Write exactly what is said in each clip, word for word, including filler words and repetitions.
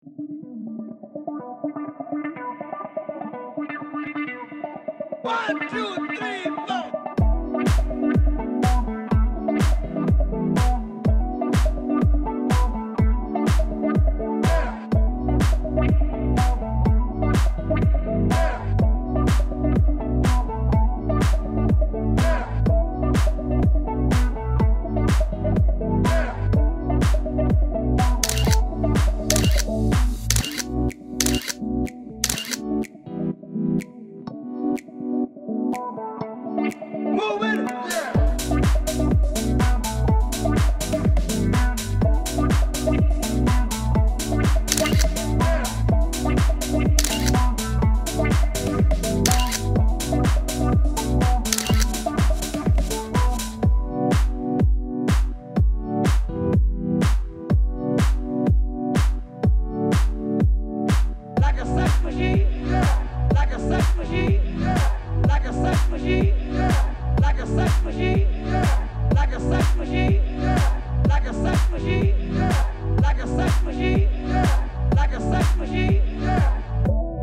One, two, three, four. Move it! Like a sex machine, like a sex machine, like a sex machine, like a sex machine, like a sex machine, like a sex machine, like a sex machine, like a sex machine.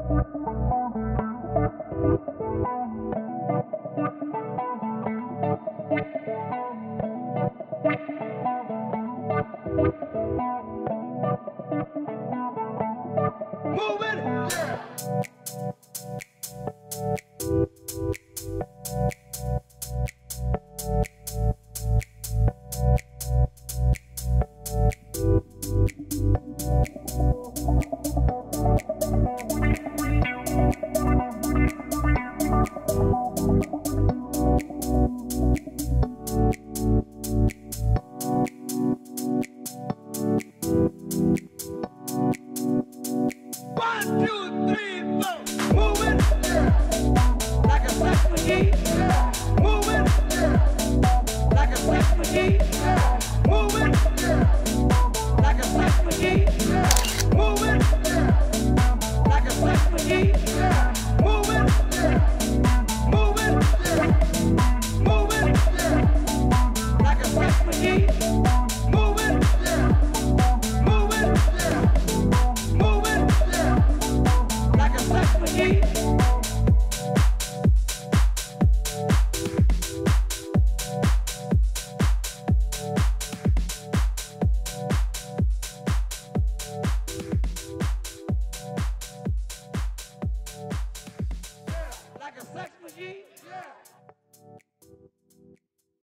Move it!